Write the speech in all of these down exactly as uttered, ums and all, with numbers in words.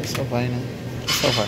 Só vai, né? Só vai.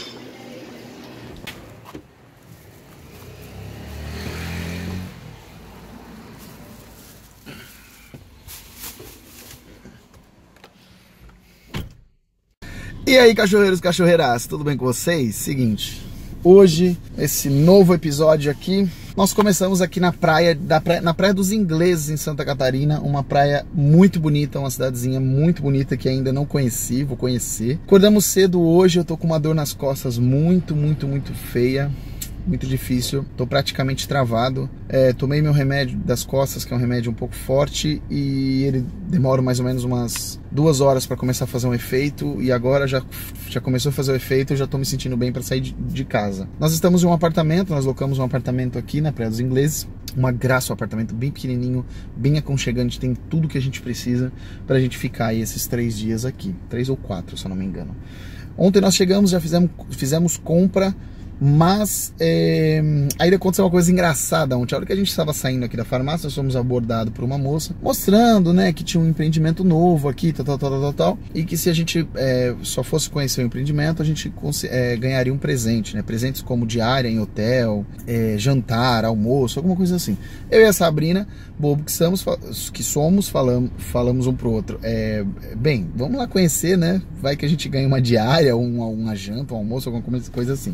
E aí, cachorreiros, cachorreiras, tudo bem com vocês? Seguinte, hoje, esse novo episódio aqui, nós começamos aqui na praia, da praia, na Praia dos Ingleses, em Santa Catarina, uma praia muito bonita, uma cidadezinha muito bonita que ainda não conheci, vou conhecer. Acordamos cedo hoje, eu tô com uma dor nas costas muito, muito, muito feia. Muito difícil, tô praticamente travado. É, tomei meu remédio das costas, que é um remédio um pouco forte, e ele demora mais ou menos umas duas horas para começar a fazer um efeito, e agora já, já começou a fazer o efeito, eu já tô me sentindo bem para sair de, de casa. Nós estamos em um apartamento, nós locamos um apartamento aqui na Praia dos Ingleses, uma graça, um apartamento bem pequenininho, bem aconchegante, tem tudo que a gente precisa pra gente ficar aí esses três dias aqui, três ou quatro, se eu não me engano. Ontem nós chegamos, já fizemos, fizemos compra, mas é, aí aconteceu uma coisa engraçada ontem. A hora que a gente estava saindo aqui da farmácia, nós fomos abordados por uma moça mostrando, né, que tinha um empreendimento novo aqui, tal, tal, tal, tal, tal, e que se a gente é, só fosse conhecer o empreendimento, a gente é, ganharia um presente, né, presentes como diária em hotel, é, jantar, almoço, alguma coisa assim. Eu e a Sabrina, bobo que somos, que somos falamos, falamos um pro outro, é, bem, vamos lá conhecer, né, vai que a gente ganha uma diária, uma, uma janta, um almoço, alguma coisa assim.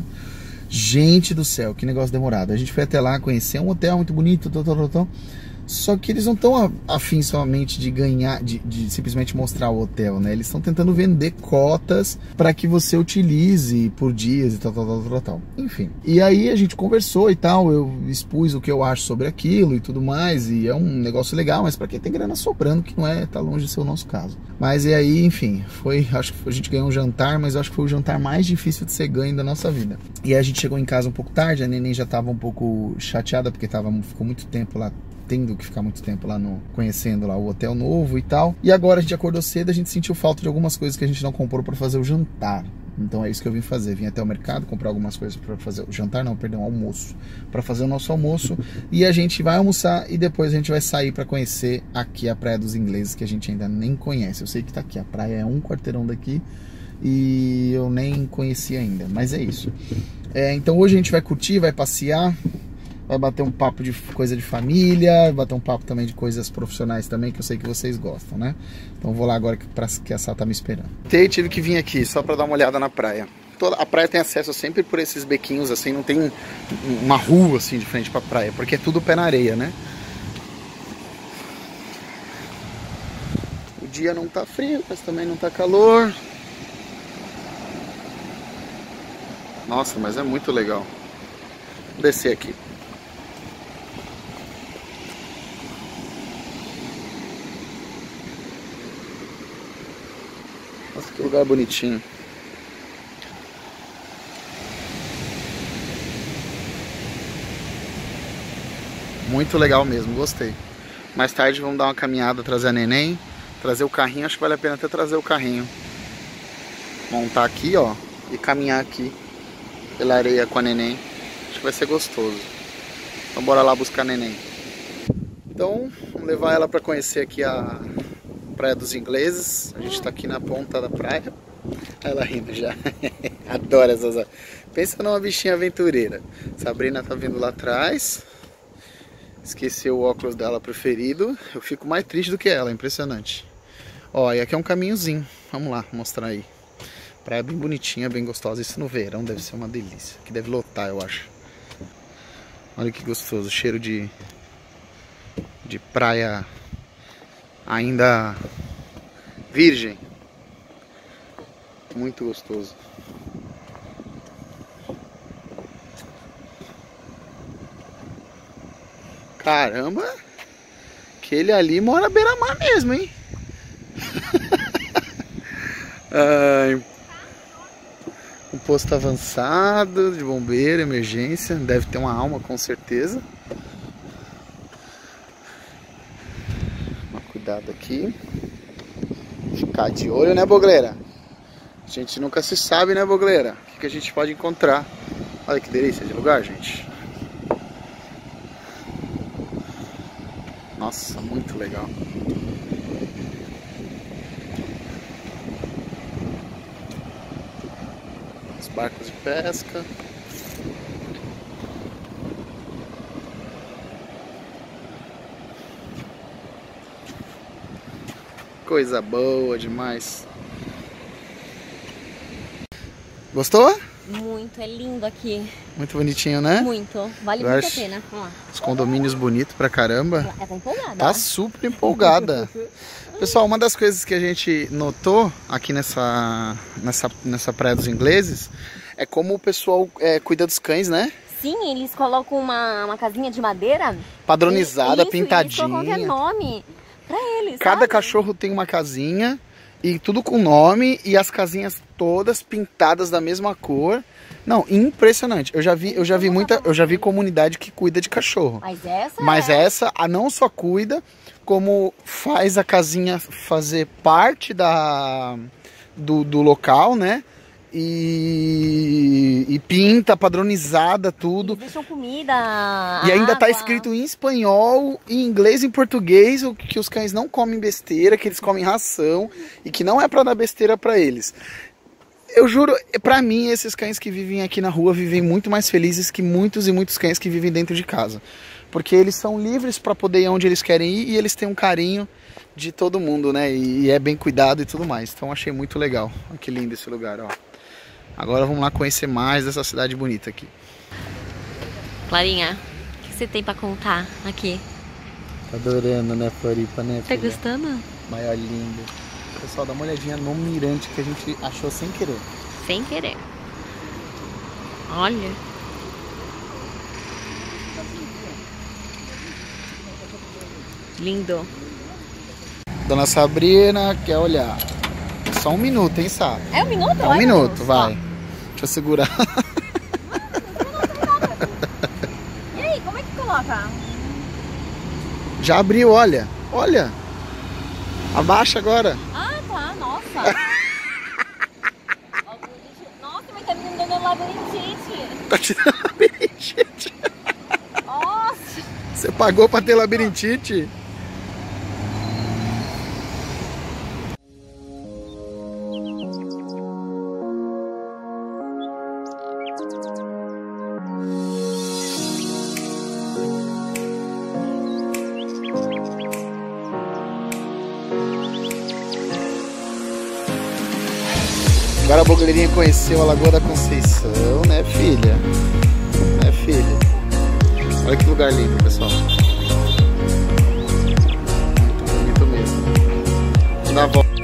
Gente do céu, que negócio demorado. A gente foi até lá conhecer um hotel muito bonito, tal, tal, tal, tal. Só que eles não estão afim somente de ganhar, de, de simplesmente mostrar o hotel, né? Eles estão tentando vender cotas para que você utilize por dias e tal, tal, tal, tal, tal. Enfim. E aí a gente conversou e tal, eu expus o que eu acho sobre aquilo e tudo mais, e é um negócio legal, mas para quem tem grana sobrando, que não é, tá longe de ser o nosso caso. Mas e aí, enfim, foi, acho que a gente ganhou um jantar, mas acho que foi o jantar mais difícil de ser ganho da nossa vida. E aí a gente chegou em casa um pouco tarde, a neném já tava um pouco chateada, porque tava, ficou muito tempo lá, tendo que ficar muito tempo lá no, conhecendo lá o hotel novo e tal. E agora a gente acordou cedo, a gente sentiu falta de algumas coisas que a gente não comprou para fazer o jantar. Então é isso que eu vim fazer, vim até o mercado comprar algumas coisas para fazer o jantar, não, perdão, almoço, para fazer o nosso almoço, e a gente vai almoçar e depois a gente vai sair para conhecer aqui a Praia dos Ingleses, que a gente ainda nem conhece. Eu sei que tá aqui, a praia é um quarteirão daqui e eu nem conheci ainda, mas é isso. É, então hoje a gente vai curtir, vai passear, vai bater um papo de coisa de família, bater um papo também de coisas profissionais também, que eu sei que vocês gostam, né? Então vou lá agora que, pra, que a Sá tá me esperando. Eu tive que vir aqui só pra dar uma olhada na praia. Toda, a praia tem acesso sempre por esses bequinhos assim, não tem uma rua assim de frente pra praia, porque é tudo pé na areia, né? O dia não tá frio, mas também não tá calor. Nossa, mas é muito legal. Vou descer aqui. Nossa, que lugar bonitinho. Muito legal mesmo, gostei. Mais tarde vamos dar uma caminhada, trazer a neném, trazer o carrinho, acho que vale a pena até trazer o carrinho. Montar aqui, ó, e caminhar aqui pela areia com a neném. Acho que vai ser gostoso. Então bora lá buscar a neném. Então, vamos levar ela para conhecer aqui a Praia dos Ingleses. A gente tá aqui na ponta da praia. Ela rindo já. Adoro essas. Pensa numa bichinha aventureira. Sabrina tá vindo lá atrás. Esqueceu o óculos dela preferido. Eu fico mais triste do que ela, impressionante. Ó, e aqui é um caminhozinho. Vamos lá, mostrar aí. Praia bem bonitinha, bem gostosa. Isso no verão deve ser uma delícia. Aqui deve lotar, eu acho. Olha que gostoso, cheiro de de praia ainda virgem. Muito gostoso. Caramba, aquele ali mora à beira-mar mesmo, hein? Ai, um posto avançado de bombeiro, emergência. Deve ter uma alma com certeza. Mas cuidado aqui. Ficar de olho, né, Bogleira? A gente nunca se sabe, né, Bogleira? O que, que a gente pode encontrar. Olha que delícia de lugar, gente. Nossa, muito legal. barcos de pesca. Coisa boa demais. Gostou? Muito, é lindo aqui. Muito bonitinho, né? Muito, vale muito a pena. Ó. Os condomínios bonitos pra caramba. Ela tá empolgada. Tá super empolgada. Pessoal, uma das coisas que a gente notou aqui nessa, nessa, nessa praia dos ingleses é como o pessoal é, cuida dos cães, né? Sim, eles colocam uma, uma casinha de madeira padronizada, isso, pintadinha. Eles colocam qualquer nome pra eles. Cada sabe? cachorro tem uma casinha e tudo com nome e as casinhas todas pintadas da mesma cor. Não, impressionante. Eu já vi, eu já vi muita, eu já vi comunidade que cuida de cachorro. Mas essa, Mas é... essa, a não só cuida, como faz a casinha fazer parte da do, do local, né? E, e pinta, padronizada, tudo. Eles deixam comida, E ainda água. tá escrito em espanhol, em inglês e em português, o que os cães não comem besteira, que eles comem ração e que não é pra dar besteira pra eles. Eu juro, pra mim, esses cães que vivem aqui na rua vivem muito mais felizes que muitos e muitos cães que vivem dentro de casa. Porque eles são livres pra poder ir onde eles querem ir e eles têm um carinho de todo mundo, né? E é bem cuidado e tudo mais. Então achei muito legal. Olha que lindo esse lugar, ó. Agora vamos lá conhecer mais dessa cidade bonita aqui. Clarinha, o que você tem pra contar aqui? Tá adorando, né, Floripa, né? Tá gostando? Maior lindo. Pessoal, dá uma olhadinha no mirante que a gente achou sem querer. Sem querer. Olha. Lindo. Dona Sabrina quer olhar. Só um minuto, hein, Sá? É um minuto? É um Ai, minuto, vai. Ó. Deixa eu segurar. E aí, como é que coloca? Já abriu, olha. Olha. Abaixa agora. Ah, tá. Nossa. Nossa, mas tá me dando labirintite. Tá te dando labirintite. Nossa. Você pagou pra ter labirintite? Agora a blogueirinha conheceu a Lagoa da Conceição, né, filha? Né, filha? Olha que lugar lindo, pessoal. Muito bonito mesmo. Vamos dar a volta.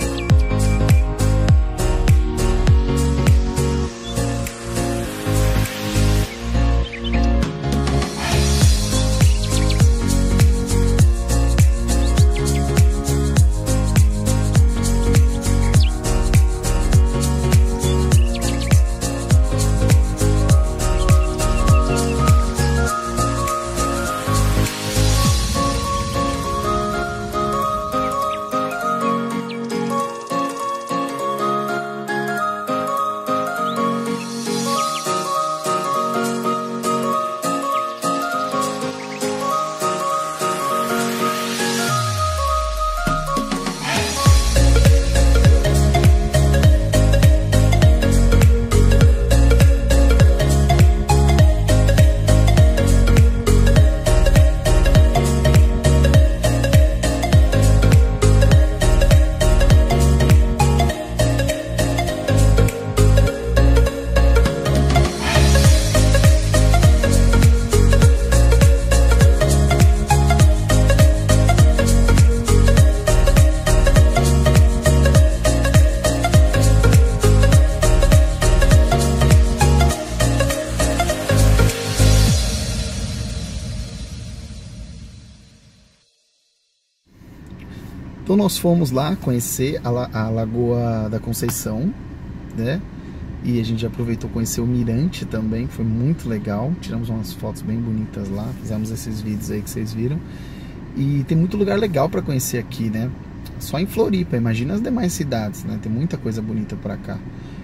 Então nós fomos lá conhecer a, La a Lagoa da Conceição, né? E a gente aproveitou conhecer o mirante também, que foi muito legal. Tiramos umas fotos bem bonitas lá, fizemos esses vídeos aí que vocês viram. E tem muito lugar legal para conhecer aqui, né? Só em Floripa, imagina as demais cidades, né? Tem muita coisa bonita para cá.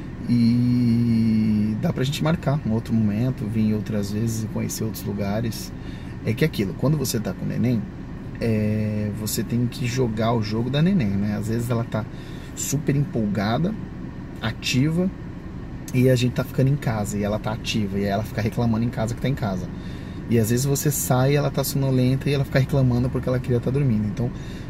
E dá pra gente marcar um outro momento, vir outras vezes e conhecer outros lugares. É que aquilo, quando você tá com o neném, é, você tem que jogar o jogo da neném, né? Às vezes ela tá super empolgada, ativa, e a gente tá ficando em casa, e ela tá ativa, e ela fica reclamando em casa que tá em casa. E às vezes você sai e ela tá sonolenta e ela fica reclamando porque ela queria estar dormindo. Então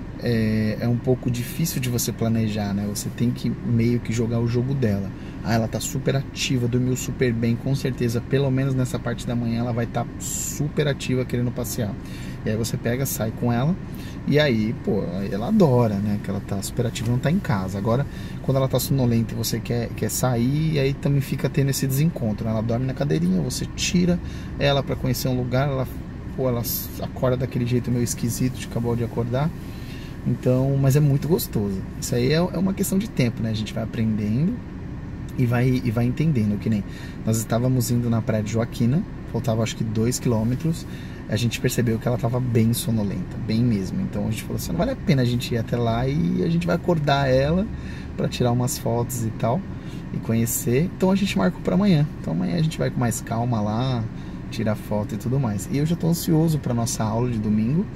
é, é um pouco difícil de você planejar, né? Você tem que meio que jogar o jogo dela. Ah, ela tá super ativa, dormiu super bem, com certeza, pelo menos nessa parte da manhã ela vai estar super ativa querendo passear. E aí você pega, sai com ela, e aí, pô, ela adora, né? Que ela tá super ativa, não tá em casa. Agora, quando ela tá sonolenta e você quer, quer sair, e aí também fica tendo esse desencontro, né? Ela dorme na cadeirinha, você tira ela pra conhecer um lugar, ela, pô, ela acorda daquele jeito meio esquisito, de acabou de acordar. Então, mas é muito gostoso. Isso aí é, é uma questão de tempo, né? A gente vai aprendendo e vai, e vai entendendo, que nem nós estávamos indo na praia de Joaquina, faltava acho que dois quilômetros, a gente percebeu que ela estava bem sonolenta, bem mesmo. Então a gente falou assim, não vale a pena a gente ir até lá e a gente vai acordar ela para tirar umas fotos e tal, e conhecer. Então a gente marcou para amanhã. Então amanhã a gente vai com mais calma lá, tirar foto e tudo mais. E eu já estou ansioso para nossa aula de domingo,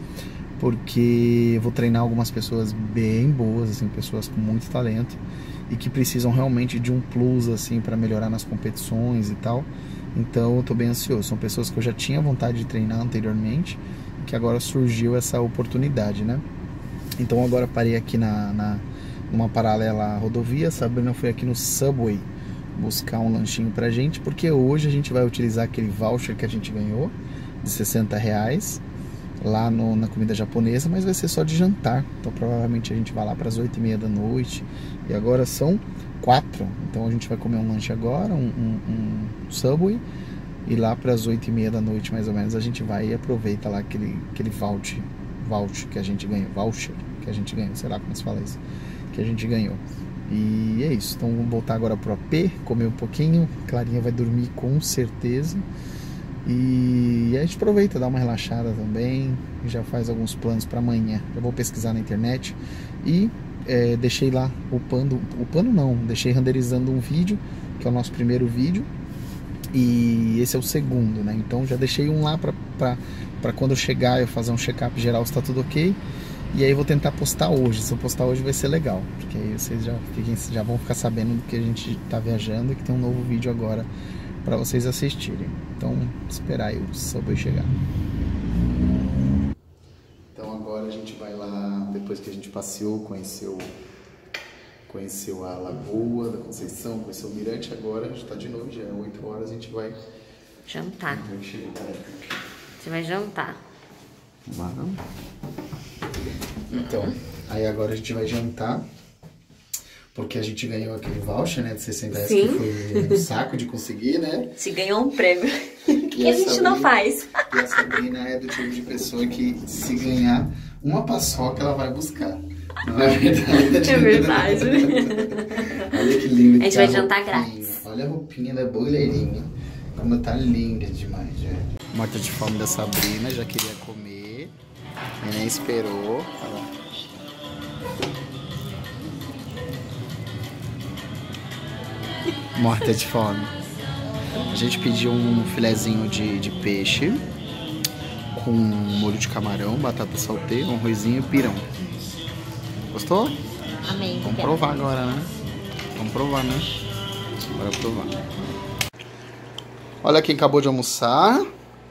porque eu vou treinar algumas pessoas bem boas, assim, pessoas com muito talento e que precisam realmente de um plus, assim, para melhorar nas competições e tal. Então eu tô bem ansioso. São pessoas que eu já tinha vontade de treinar anteriormente, que agora surgiu essa oportunidade, né? Então agora parei aqui na, na numa paralela à rodovia. Sabrina foi aqui no Subway buscar um lanchinho pra gente, porque hoje a gente vai utilizar aquele voucher que a gente ganhou de sessenta reais lá no, na comida japonesa, mas vai ser só de jantar. Então provavelmente a gente vai lá para as oito e meia da noite, e agora são quatro, então a gente vai comer um lanche agora, um, um, um Subway, e lá para as oito e meia da noite mais ou menos a gente vai e aproveita lá aquele, aquele voucher, voucher que a gente ganhou, voucher que a gente ganhou, sei lá como se fala isso, que a gente ganhou. E é isso, então vamos voltar agora pro A P, comer um pouquinho, Clarinha vai dormir com certeza. E a gente aproveita, dá uma relaxada também, já faz alguns planos para amanhã. Eu vou pesquisar na internet e é, deixei lá upando, upando não, deixei renderizando um vídeo, que é o nosso primeiro vídeo, e esse é o segundo, né? Então já deixei um lá para quando eu chegar eu fazer um check-up geral se tá tudo ok. E aí eu vou tentar postar hoje. Se eu postar hoje vai ser legal, porque aí vocês já, fiquem, já vão ficar sabendo do que a gente tá viajando e que tem um novo vídeo agora para vocês assistirem. Então, esperar aí o Subway chegar. Então agora a gente vai lá, depois que a gente passeou, conheceu, conheceu a Lagoa da Conceição, conheceu o Mirante, agora já tá de novo, já é oito horas, a gente vai jantar. Você vai jantar. Vamos lá. Então, aí agora a gente vai jantar, porque a gente ganhou aquele voucher, né, de sessenta reais, que foi um saco de conseguir, né? Se ganhou um prêmio que a, a gente Sabrina, não faz. E a Sabrina é do tipo de pessoa que, se ganhar uma paçoca, ela vai buscar. Não é verdade? É verdade. Olha que lindo. A gente que vai tá jantar roupinha. grátis. Olha a roupinha da boleirinha. Como tá linda demais, gente. Morta de fome da Sabrina, já queria comer. E nem esperou. Olha lá. Morta de fome. A gente pediu um filezinho de, de peixe com molho de camarão, batata saltê, um arrozinho e pirão. Gostou? Amei. Vamos provar agora, né? Vamos provar, né? Bora provar. Olha quem acabou de almoçar.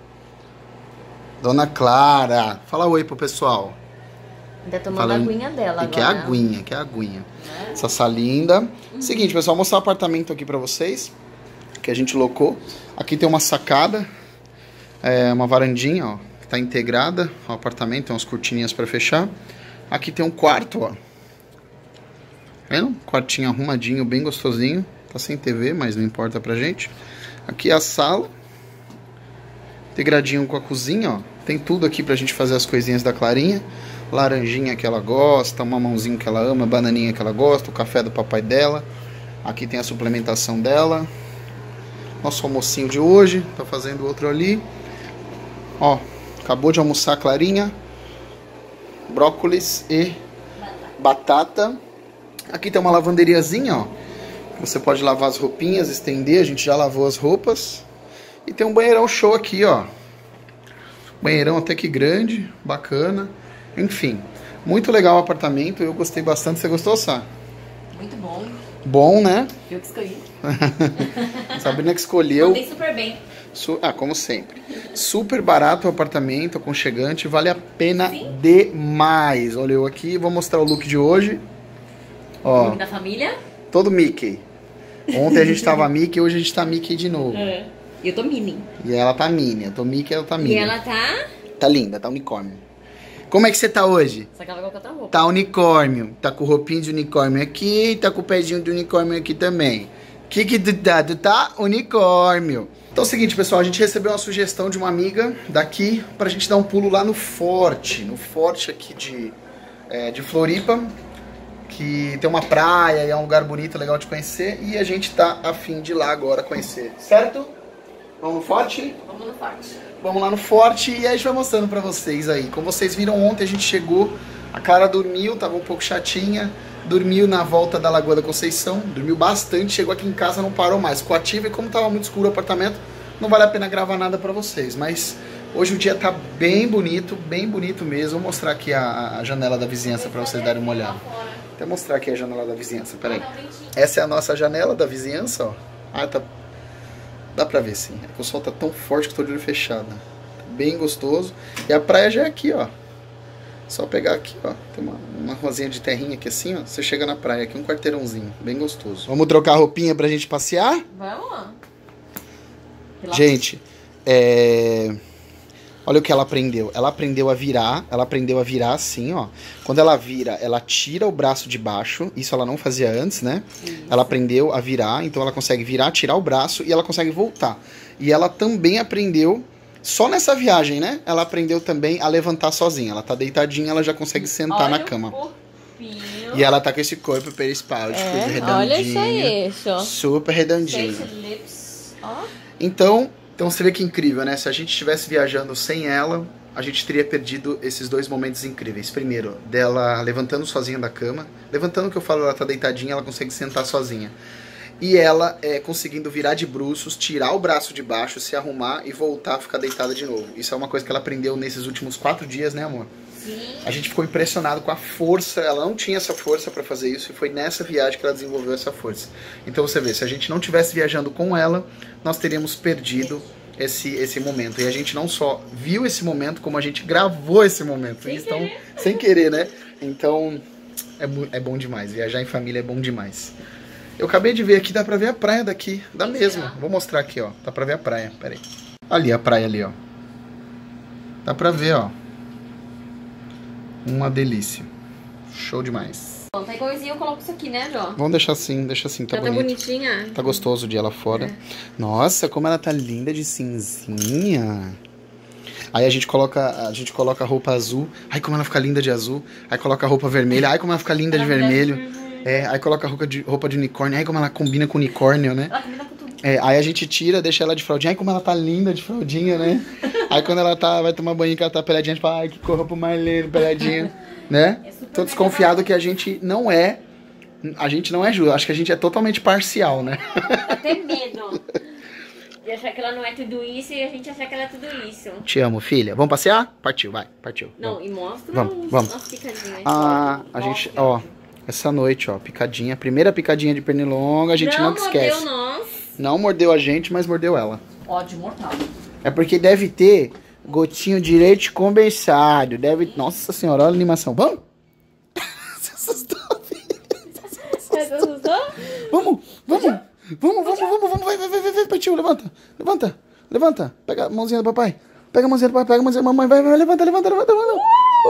Dona Clara. Fala oi pro pessoal. Ainda tomando Fala, a aguinha dela agora. Que é a aguinha, que é a aguinha. É. Essa salinda. Uhum. Seguinte, pessoal, vou mostrar o apartamento aqui pra vocês, que a gente locou. Aqui tem uma sacada, é, uma varandinha, ó, que tá integrada ao apartamento, tem umas cortininhas pra fechar. Aqui tem um quarto, ó. Vendo? Quartinho arrumadinho, bem gostosinho. Tá sem T V, mas não importa pra gente. Aqui é a sala. Integradinho com a cozinha, ó. Tem tudo aqui pra gente fazer as coisinhas da Clarinha. Laranjinha que ela gosta, mamãozinho que ela ama, bananinha que ela gosta, o café do papai dela. Aqui tem a suplementação dela. Nosso almocinho de hoje, tá fazendo outro ali. Ó, acabou de almoçar a Clarinha. Brócolis e batata. Aqui tem uma lavanderiazinha, ó. Você pode lavar as roupinhas, estender, a gente já lavou as roupas. E tem um banheirão show aqui, ó. Banheirão até que grande, bacana. Enfim, muito legal o apartamento, eu gostei bastante. Você gostou, Sá? Muito bom. Bom, né? Eu que escolhi. Sabrina que escolheu. Mandei super bem. Su ah, como sempre. Super barato o apartamento, aconchegante, vale a pena Sim. demais. Olha eu aqui, vou mostrar o look de hoje. Ó, Look da família. todo Mickey. Ontem a gente tava Mickey, hoje a gente tá Mickey de novo. É. E eu tô Minnie. E ela tá Minnie, eu tô Mickey, ela tá Minnie. E ela tá... Tá linda, tá unicórnio. Como é que você tá hoje? Só que ela vai colocar outra roupa. Tá unicórnio. Tá com roupinho de unicórnio aqui, tá com o pezinho de unicórnio aqui também. Que que tu tá? Tu tá unicórnio. Então é o seguinte, pessoal, a gente recebeu uma sugestão de uma amiga daqui pra gente dar um pulo lá no Forte. No Forte aqui de, é, de Floripa, que tem uma praia e é um lugar bonito, legal de conhecer. E a gente tá a fim de ir lá agora conhecer, certo? Vamos no Forte? Vamos no Forte. Vamos lá no Forte e aí a gente vai mostrando pra vocês aí. Como vocês viram ontem, a gente chegou, a Clara dormiu, tava um pouco chatinha, dormiu na volta da Lagoa da Conceição, dormiu bastante, chegou aqui em casa, não parou mais. Ficou ativa e como tava muito escuro o apartamento, não vale a pena gravar nada pra vocês. Mas hoje o dia tá bem bonito, bem bonito mesmo. Vou mostrar aqui a, a janela da vizinhança pra vocês darem uma olhada. Vou até mostrar aqui a janela da vizinhança, peraí. Essa é a nossa janela da vizinhança, ó. Ah, tá... Dá pra ver sim, é que o sol tá tão forte que eu tô de olho fechado. Tá bem gostoso. E a praia já é aqui, ó. Só pegar aqui, ó. Tem uma, uma rosinha de terrinha aqui assim, ó. Você chega na praia aqui, um quarteirãozinho. Bem gostoso. Vamos trocar a roupinha pra gente passear? Vamos lá. Gente, é... olha o que ela aprendeu. Ela aprendeu a virar. Ela aprendeu a virar assim, ó. Quando ela vira, ela tira o braço de baixo. Isso ela não fazia antes, né? Isso. Ela aprendeu a virar. Então ela consegue virar, tirar o braço e ela consegue voltar. E ela também aprendeu, só nessa viagem, né? Ela aprendeu também a levantar sozinha. Ela tá deitadinha, ela já consegue sentar olha na cama. Corpinho. E ela tá com esse corpo perispáltico, é, redondinho. Olha isso aí, isso. Super redondinho. Face lips. Ó. Então... Então você vê que incrível, né? Se a gente estivesse viajando sem ela, a gente teria perdido esses dois momentos incríveis. Primeiro, dela levantando sozinha da cama. Levantando, que eu falo, ela tá deitadinha, ela consegue sentar sozinha. E ela é, conseguindo virar de bruços, tirar o braço de baixo, se arrumar e voltar a ficar deitada de novo. Isso é uma coisa que ela aprendeu nesses últimos quatro dias, né, amor? Sim. A gente ficou impressionado com a força. Ela não tinha essa força pra fazer isso e foi nessa viagem que ela desenvolveu essa força. Então você vê, se a gente não tivesse viajando com ela, nós teríamos perdido esse, esse momento. E a gente não só viu esse momento, como a gente gravou esse momento. Sem então, querer. Sem querer, né? Então, é, é bom demais. Viajar em família é bom demais. Eu acabei de ver aqui, dá pra ver a praia daqui. Dá mesmo. Vou mostrar aqui, ó. Dá pra ver a praia. Pera aí. Ali, a praia ali, ó. Dá pra ver, ó. Uma delícia. Show demais. Bom, tá igualzinho, eu coloco isso aqui, né, Jó? Vamos deixar assim, deixa assim, tá Já bonito. tá bonitinha. Tá gostoso o dia lá fora. É. Nossa, como ela tá linda de cinzinha. Aí a gente coloca a gente coloca a roupa azul. Ai, como ela fica linda de azul. Aí coloca a roupa vermelha. Ai, como ela fica linda de vermelho. É, aí coloca a roupa de, roupa de unicórnio. Ai, como ela combina com unicórnio, né? Ela combina com tudo. É, aí a gente tira, deixa ela de fraldinha. Ai, como ela tá linda de fraldinha, né? Aí quando ela tá, vai tomar banho, que ela tá peladinha, a gente fala, ai, que corpo mais lindo, peladinha. Né? É super Tô desconfiado que a gente não é... A gente não é justo. Acho que a gente é totalmente parcial, né? Até medo de achar que ela não é tudo isso e a gente achar que ela é tudo isso. Te amo, filha. Vamos passear? Partiu, vai. Partiu. Não, vamos. e mostra Vamos, os, vamos. as picadinhas. Ah, a gente... Ó, essa noite, ó, picadinha. Primeira picadinha de pernilonga, a gente não nunca esquece. Não mordeu nós. Não mordeu a gente, mas mordeu ela. Ódio mortal. É porque deve ter gotinho de leite condensado. Deve... Nossa senhora, olha a animação. Vamos? Você assustou, filha? Você assustou? Vamos, vamos, vamos, vamos, vamos, vamos, vai, vai, vai, vai, vai, partiu, levanta, levanta, levanta, pega a mãozinha do papai, pega a mãozinha do papai, pega a mãozinha da mamãe, vai, vai, levanta, levanta, levanta, levanta.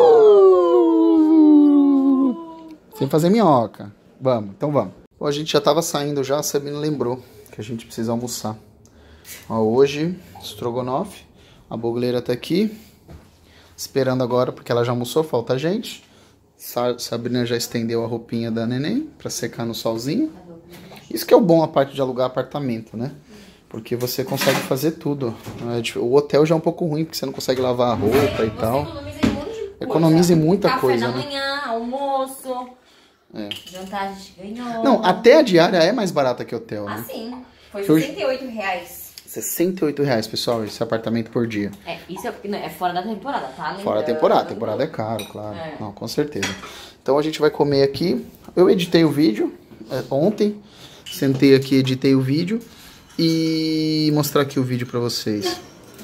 Uh! Sem fazer minhoca. Vamos, então vamos. Bom, a gente já tava saindo já, a Sabina lembrou que a gente precisa almoçar. Ó, hoje, estrogonofe, a bogleira tá aqui, esperando agora, porque ela já almoçou, falta a gente. Sabrina já estendeu a roupinha da neném pra secar no solzinho. Isso que é o bom a parte de alugar apartamento, né? Porque você consegue fazer tudo. O hotel já é um pouco ruim, porque você não consegue lavar a roupa e tal. Economiza em muita Café coisa, da né? manhã, almoço, É. jantar a gente ganhou. Não, até a diária é mais barata que hotel, né? Ah, sim. Foi Que hoje- sessenta e oito reais. sessenta e oito reais, pessoal, esse apartamento por dia. É, isso é, não, é fora da temporada, tá? Fora a Lembrando. temporada, a temporada é caro, claro. É. Não, com certeza. Então a gente vai comer aqui. Eu editei o vídeo, é, ontem. Sentei aqui, editei o vídeo e mostrar aqui o vídeo pra vocês.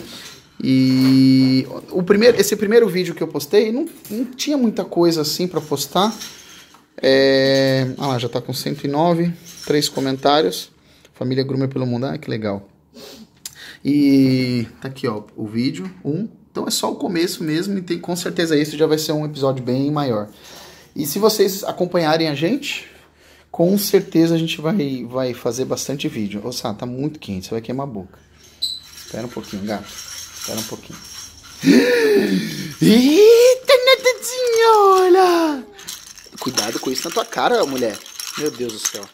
E o primeiro, esse primeiro vídeo que eu postei, não, não tinha muita coisa assim pra postar. É, ah lá, já tá com cento e nove, três comentários. Família Groomer pelo Mundo, ah, que legal. E tá aqui, ó, o vídeo, um. Então é só o começo mesmo e tem, com certeza esse já vai ser um episódio bem maior. E se vocês acompanharem a gente, com certeza a gente vai, vai fazer bastante vídeo. Ô, Sá, tá muito quente, você vai queimar a boca. Espera um pouquinho, gato. Espera um pouquinho. Eita, netadinha, olha! Cuidado com isso na tua cara, mulher. Meu Deus do céu.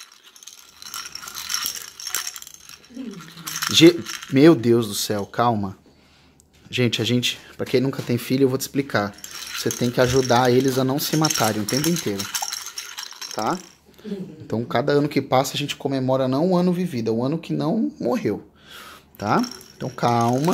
Ge... Meu Deus do céu, calma. Gente, a gente, pra quem nunca tem filho, eu vou te explicar. Você tem que ajudar eles a não se matarem o tempo inteiro. Tá? Então, cada ano que passa, a gente comemora não um ano vivido, é um ano que não morreu. Tá? Então, calma.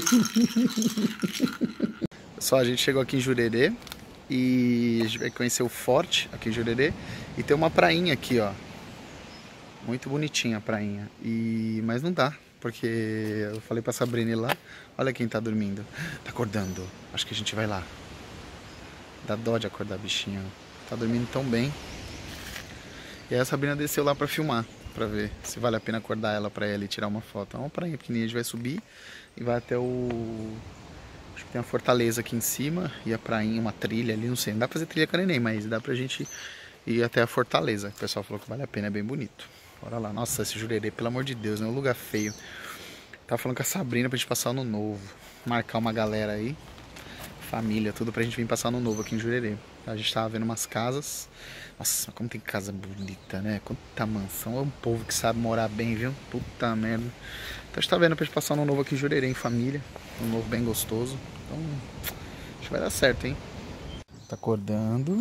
Pessoal, a gente chegou aqui em Jurerê. E a gente vai conhecer o forte aqui em Jurerê. E tem uma prainha aqui, ó. Muito bonitinha a prainha. E... Mas não dá. Porque eu falei pra Sabrina ir lá. Olha quem tá dormindo. Tá acordando. Acho que a gente vai lá. Dá dó de acordar a bichinha. Tá dormindo tão bem. E aí a Sabrina desceu lá pra filmar. Pra ver se vale a pena acordar ela pra ela e tirar uma foto. É uma prainha pequenininha. A gente vai subir e vai até o... Acho que tem uma fortaleza aqui em cima. E a prainha, uma trilha ali. Não sei, não dá pra fazer trilha com a neném. Mas dá pra gente ir até a fortaleza. O pessoal falou que vale a pena, é bem bonito. Bora lá. Nossa, esse Jurerê, pelo amor de Deus, é um lugar feio. Tava falando com a Sabrina pra gente passar ano novo. Marcar uma galera aí. Família, tudo pra gente vir passar ano novo aqui em Jurerê. A gente tava vendo umas casas. Nossa, como tem casa bonita, né? Quanta mansão. É um povo que sabe morar bem, viu? Puta merda. Então a gente tá vendo pra gente passar ano novo aqui em Jurerê, em família. Um novo bem gostoso. Então, acho que vai dar certo, hein? Tá acordando.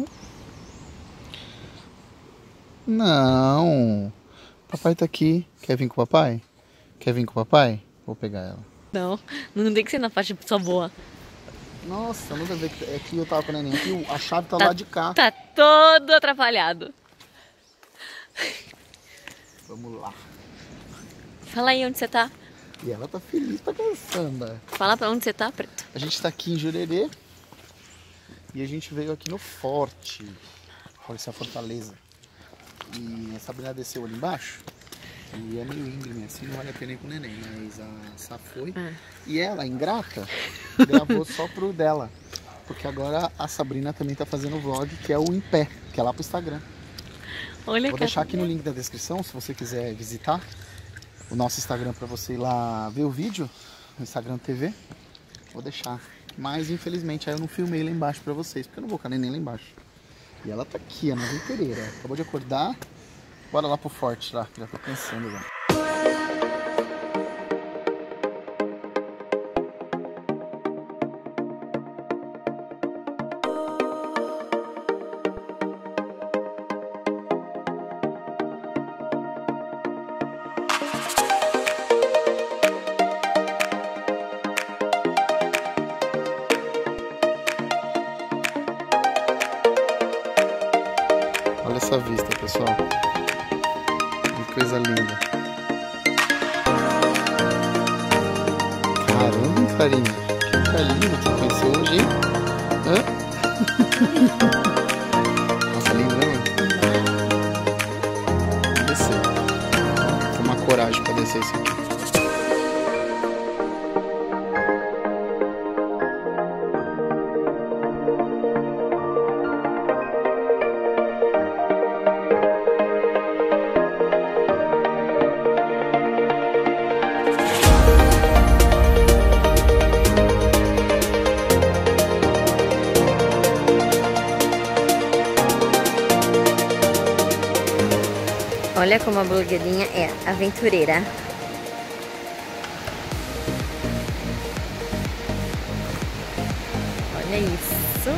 Não. Papai tá aqui. Quer vir com o papai? Quer vir com o papai? Vou pegar ela. Não, não tem que ser na parte de pessoa boa. Nossa, nunca vi que aqui eu tava com a neném. Aqui a chave tá, Tá- lá de cá. Tá todo atrapalhado. Vamos lá. Fala aí onde você tá. E ela tá feliz pra caçamba. Fala pra onde você tá, Preto. A gente tá aqui em Jurerê. E a gente veio aqui no forte. Olha essa fortaleza. E a Sabrina desceu ali embaixo. E é meio íngreme assim, não vale a pena ir com o neném. Mas a Sá foi. Ah. E ela, ingrata, gravou só pro dela. Porque agora a Sabrina também tá fazendo vlog, que é o Em Pé, que é lá pro Instagram. Olha Vou que deixar aqui no link da descrição, se você quiser visitar o nosso Instagram para você ir lá ver o vídeo, no Instagram T V. Vou deixar. Mas infelizmente aí eu não filmei lá embaixo para vocês, porque eu não vou com a neném lá embaixo. E ela tá aqui, a nossa inteireira. Acabou de acordar. Bora lá pro forte lá, que já tô pensando já. Olha essa vista, pessoal. Que coisa linda. Caramba, carinha. Que carinho que você conheceu hoje, hein? Hã? Nossa, lindo, né, mano? Vamos descer. Vou tomar coragem pra descer isso aqui. Olha como a blogueirinha é aventureira. Olha isso.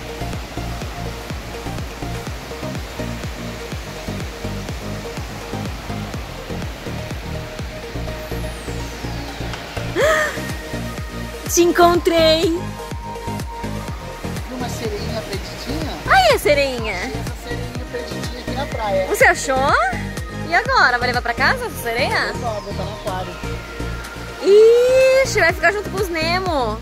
Te encontrei! Viu uma sereinha perdidinha? Ai, a sereinha! Essa sereinha perdidinha aqui na praia. Você achou? E agora? Vai levar pra casa essa sereia? Vou botar no aquário. Ixi, vai ficar junto com os Nemo.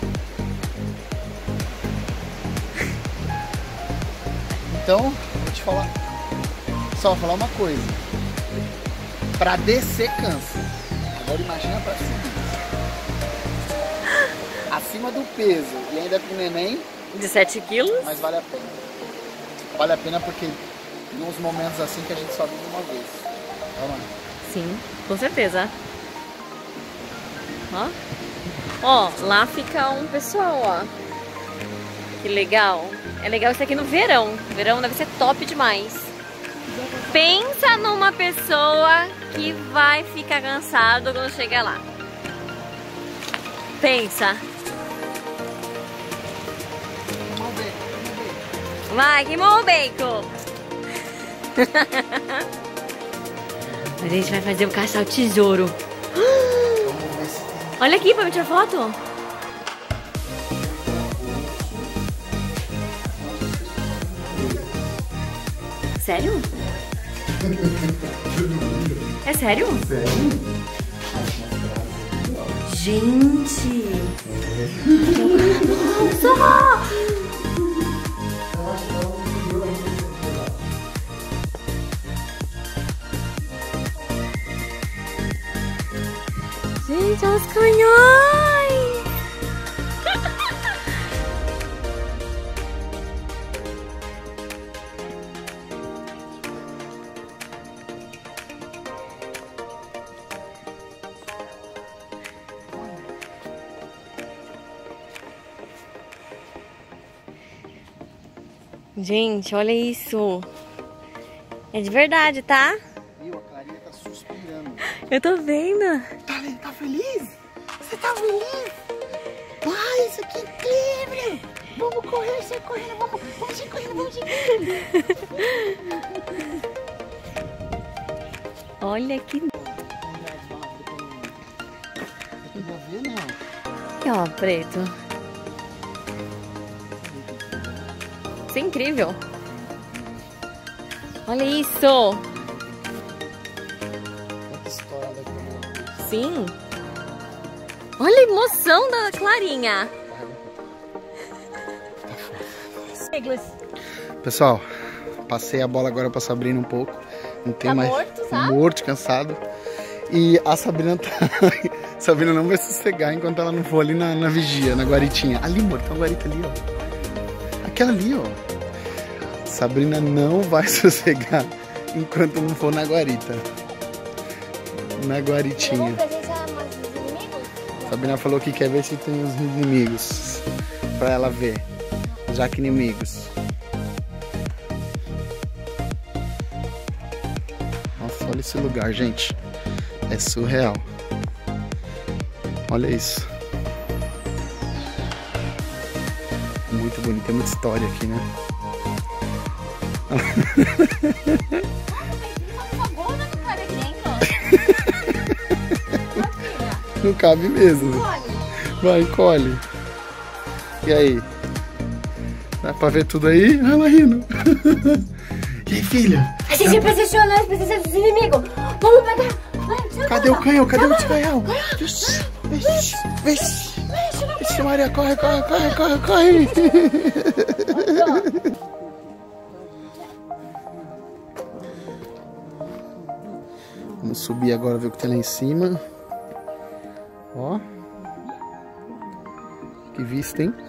Então, vou te falar. Só vou falar uma coisa. Pra descer cansa. Agora imagina pra subir. Acima do peso e ainda com neném. De sete quilos? Mas vale a pena. Vale a pena porque tem uns momentos assim que a gente só vive uma vez. Vamos lá. Sim, com certeza. Ó. Ó, lá fica um pessoal, ó. Que legal. É legal isso aqui no verão. Verão deve ser top demais. Pensa numa pessoa que vai ficar cansado quando chegar lá. Pensa. Vai, queimou o bacon. A gente vai fazer o caça ao tesouro. Olha aqui pra me tirar foto. Sério? É sério? Sério? Gente! Nossa! Gente, olha os canhões! Gente, olha isso! É de verdade, tá? Viu? A Clarinha tá suspirando. Eu tô vendo! Tá, tá feliz? Você tá feliz? Ai, isso aqui é incrível! Vamos correr, sair correndo, vamos, vamos sair correndo, vamos sair correndo! Olha que... Não vai ver, não. Aqui, ó, preto. Isso é incrível. Olha isso. Sim. Olha a emoção da Clarinha. Pessoal, passei a bola agora pra Sabrina um pouco. Não tem Tá mais. morto, sabe? Morto, cansado. E a Sabrina tá. Sabrina não vai sossegar enquanto ela não for ali na, na vigia, na guaritinha. Ali, amor, tem uma guarita ali, ó. Aquela ali, ó. Sabrina não vai sossegar enquanto não for na guarita. Na guaritinha. Sabrina falou que quer ver se tem os inimigos. Pra ela ver. Já que inimigos. Nossa, olha esse lugar, gente. É surreal. Olha isso. Muito bonito, tem muita história aqui, né? Não cabe mesmo. Vai, encolhe. E aí? Dá pra ver tudo aí? Olha ela rindo. E aí, filha? A gente precisa nós precisamos dos inimigos. Vamos pegar. Vai, cadê o canhão? Cadê o canhão? Vixe, vixe, vixe. Vixe, Maria, corre, corre, corre, corre, corre. Vamos subir agora, ver o que tem lá em cima. Ó. Que vista, hein?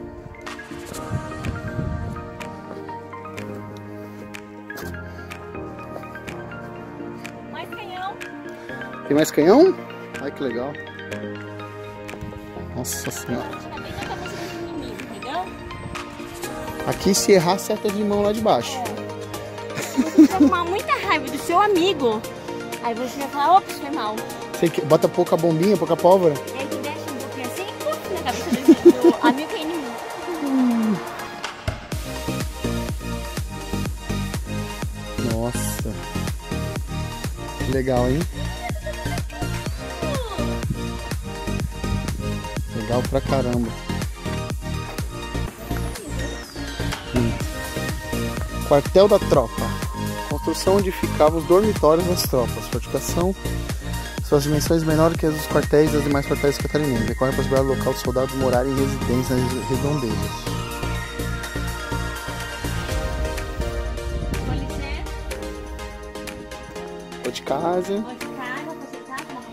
Mais canhão. Tem mais canhão? Ai, que legal. Nossa senhora. Aqui, se errar, acerta de mão lá de baixo. Se você tomar muita raiva do seu amigo, aí você vai falar, ops, foi mal. Você que- bota pouca bombinha, pouca pólvora. E aí tu deixa um pouquinho assim, puf, na cabeça do, do amigo que é inimigo. Nossa. Que legal, hein? Legal pra caramba. Hum. Quartel da tropa. construção onde ficavam os dormitórios das tropas. Fortificação, suas dimensões menores que as dos quartéis das demais quartéis catarinenses. Decorre a possibilidade local dos soldados morarem em residências nas redondezas. Ou de casa. Ou de casa, você tá com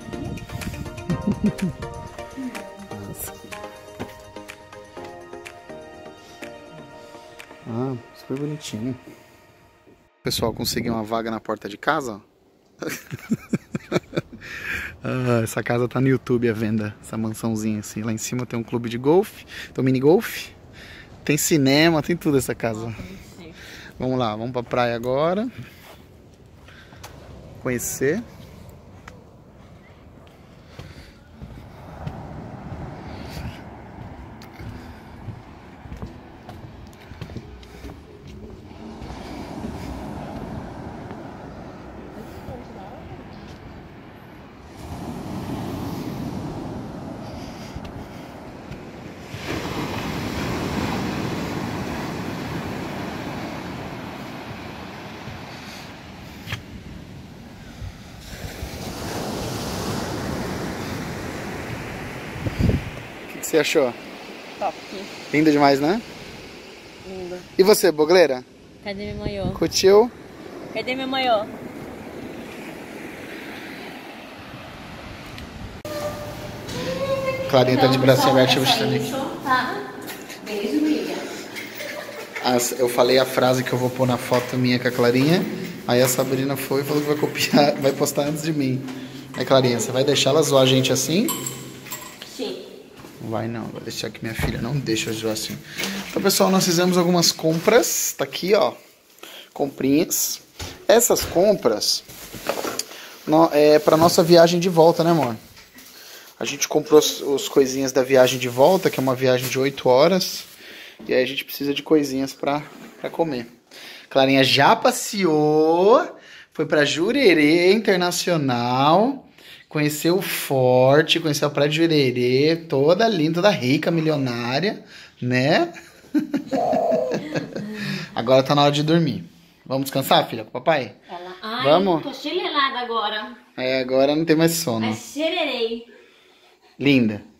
uma Ah, super bonitinho. O pessoal conseguiu uma vaga na porta de casa, ó. Ah, essa casa tá no YouTube à venda, essa mansãozinha assim. Lá em cima tem um clube de golfe, tem um mini golfe, tem cinema, tem tudo essa casa. Vamos lá, vamos pra praia agora. Conhecer. O que você achou? Top. Linda demais, né? Linda. E você, bogleira? Cadê meu maiô? Curtiu? Cadê meu maiô? Clarinha tá de bracinho aberto, deixa eu isso, tá? Beijo, amiga. As, eu falei a frase que eu vou pôr na foto minha com a Clarinha. Aí a Sabrina foi e falou que vai copiar, vai postar antes de mim. Aí, Clarinha, você vai deixar ela zoar a gente assim? Sim. Não vai não, vou deixar que minha filha não deixa eu zoar assim. Então, pessoal, nós fizemos algumas compras. Tá aqui, ó. Comprinhas. Essas compras no, é pra nossa viagem de volta, né, amor? A gente comprou os, os coisinhas da viagem de volta, que é uma viagem de oito horas. E aí a gente precisa de coisinhas pra, pra comer. Clarinha já passeou, foi pra Jurerê Internacional, conheceu o Forte, conheceu a Praia de Jurerê, toda linda, toda rica, milionária, né? Agora tá na hora de dormir. Vamos descansar, filha, com o papai? Ela... Ai, Vamos? tô chinelada agora. É, agora não tem mais sono. Mas xererei. Linda.